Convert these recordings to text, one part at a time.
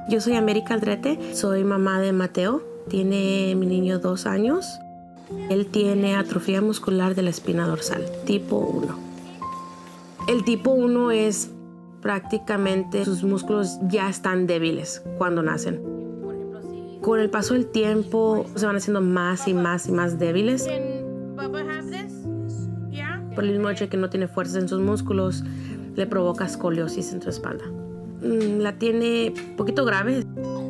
Yo soy América Aldrete, soy mamá de Mateo. Tiene mi niño 2 años. Él tiene atrofia muscular de la espina dorsal, tipo 1. El tipo 1 es prácticamente sus músculos ya están débiles cuando nacen. Con el paso del tiempo se van haciendo más y más y más débiles. Por el mismo hecho de que no tiene fuerzas en sus músculos, le provoca escoliosis en su espalda. La tiene un poquito grave.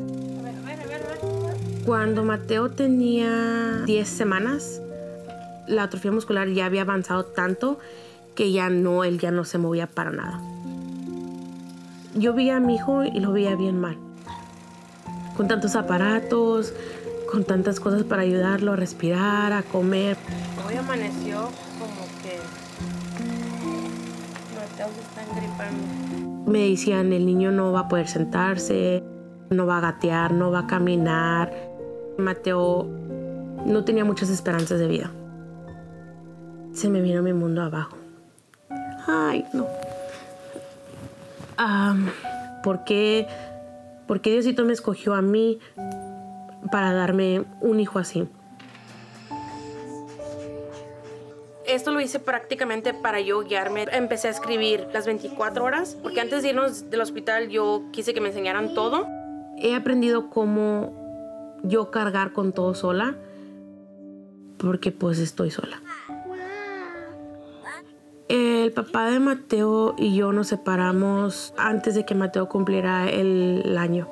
Cuando Mateo tenía 10 semanas, la atrofia muscular ya había avanzado tanto que él ya no se movía para nada. Yo veía a mi hijo y lo veía bien mal. Con tantos aparatos, con tantas cosas para ayudarlo a respirar, a comer. Hoy amaneció como que Mateo se está engripando. Me decían, el niño no va a poder sentarse, no va a gatear, no va a caminar. Mateo no tenía muchas esperanzas de vida. Se me vino mi mundo abajo. Ay, no. ¿Por qué Diosito me escogió a mí para darme un hijo así? Esto lo hice prácticamente para yo guiarme. Empecé a escribir las 24 horas, porque antes de irnos del hospital yo quise que me enseñaran todo. He aprendido cómo yo cargar con todo sola, porque pues estoy sola. El papá de Mateo y yo nos separamos antes de que Mateo cumpliera el año.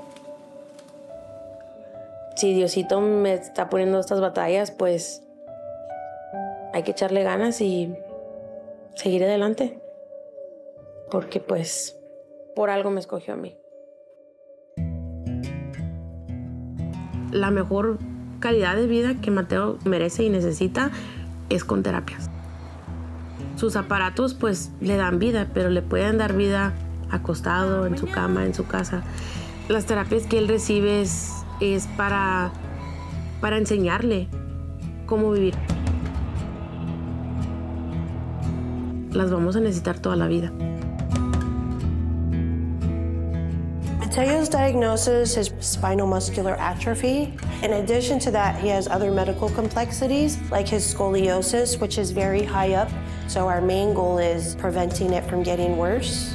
Si Diosito me está poniendo estas batallas, pues hay que echarle ganas y seguir adelante. Porque pues por algo me escogió a mí. La mejor calidad de vida que Mateo merece y necesita es con terapias. Sus aparatos pues le dan vida, pero le pueden dar vida acostado, en su cama, en su casa. Las terapias que él recibe es para enseñarle cómo vivir. Las vamos a necesitar toda la vida. Mateo's diagnosis is spinal muscular atrophy. In addition to that, he has other medical complexities, like his scoliosis, which is very high up. So our main goal is preventing it from getting worse.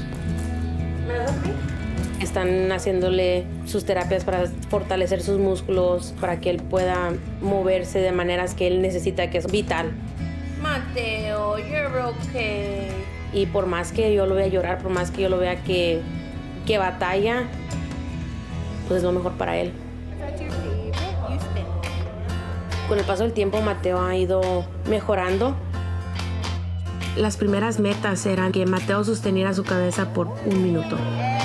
Están haciéndole sus terapias para fortalecer sus músculos, para que él pueda moverse de maneras que él necesita, que es vital. Mateo, you're okay. Y por más que yo lo vea llorar, por más que yo lo vea que batalla, pues es lo mejor para él. Con el paso del tiempo, Mateo ha ido mejorando. Las primeras metas eran que Mateo sosteniera su cabeza por 1 minuto.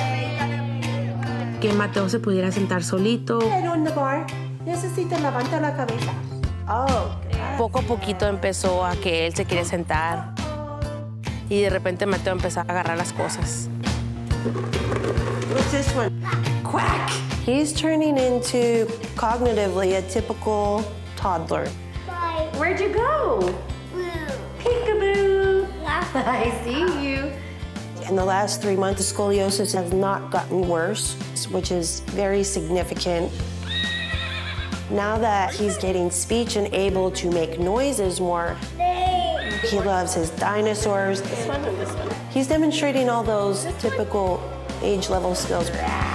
Que Mateo se pudiera sentar solito. Necesita levantar la cabeza. Poco a poquito empezó a que él se quería sentar. Y de repente Mateo empezó a agarrar las cosas. What's this one? Quack! He's turning into cognitively a typical toddler. Bye. Where'd you go? Peekaboo! I see you. In the last 3 months, the scoliosis has not gotten worse, which is very significant. Now that he's getting speech and able to make noises more, he loves his dinosaurs. This one and this one. He's demonstrating all those typical age-level skills.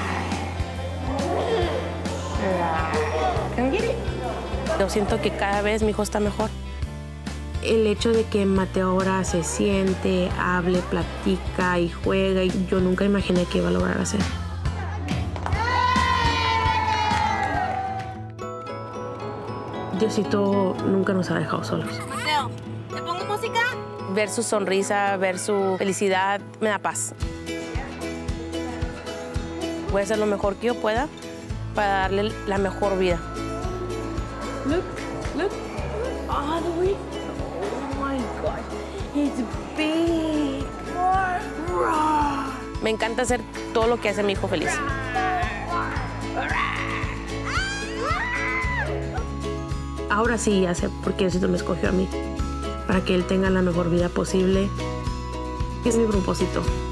Come get it. Yo siento que cada vez mi hijo está mejor. El hecho de que Mateo ahora se siente, hable, platica y juega, y yo nunca imaginé que iba a lograr hacer. Diosito nunca nos ha dejado solos. Mateo, ¿te pongo música? Ver su sonrisa, ver su felicidad, me da paz. Voy a hacer lo mejor que yo pueda para darle la mejor vida. Look. All the way. Oh my God. It's big. Me encanta hacer todo lo que hace mi hijo feliz. Ahora sí ya sé por qué Diosito me escogió a mí. Para que él tenga la mejor vida posible. Es mi propósito.